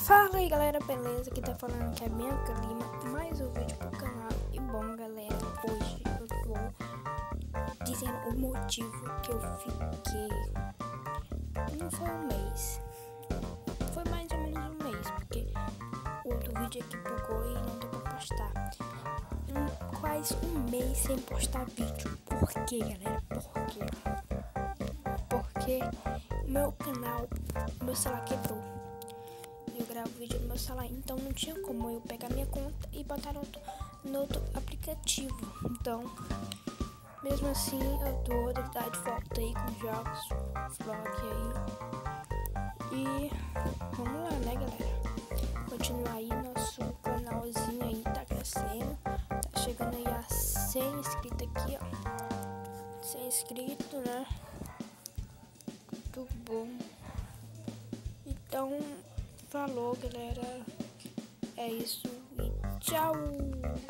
Fala aí galera, beleza? Aqui tá falando que é Bianca Lima, mais um vídeo pro canal. E bom galera, hoje eu tô dizendo o motivo que eu fiquei. Não foi um mês, foi mais ou menos um mês, porque o outro vídeo aqui bugou e não deu pra postar. Quase um mês sem postar vídeo. Por quê galera? Por quê? Porque meu canal, meu celular quebrou. Eu gravo vídeo no meu celular, então não tinha como eu pegar minha conta e botar no outro aplicativo. Então, mesmo assim, eu tô de volta aí com jogos, vlog aí. E vamos lá, né, galera? Continuar aí, nosso canalzinho aí tá crescendo. Tá chegando aí a 100 inscritos aqui, ó. 100 inscritos, né? Muito bom. Então, falou, galera. É isso e tchau!